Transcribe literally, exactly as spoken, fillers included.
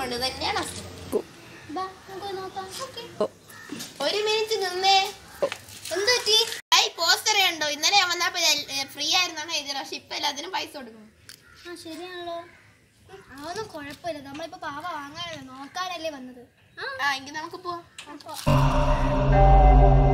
അതുകൊണ്ട് തന്നെയാണ് ഒരു മിനിറ്റ് നിന്നേ. എന്ത് പറ്റി? പോസ്റ്റർ ഉണ്ടോ? ഇന്നലെ ഞാൻ വന്നപ്പോ ഫ്രീ ആയിരുന്നാണ് എഴുതിയത്. പക്ഷെ ഇപ്പൊ എല്ലാത്തിനും പൈസ കൊടുക്കണം. ആ ശരിയാണല്ലോ. അതൊന്നും കുഴപ്പമില്ല. നമ്മളിപ്പോ പാവ വാങ്ങാനല്ലേ നോക്കാനല്ലേ വന്നത്. ആ എങ്കിൽ നമുക്ക് പോവാം.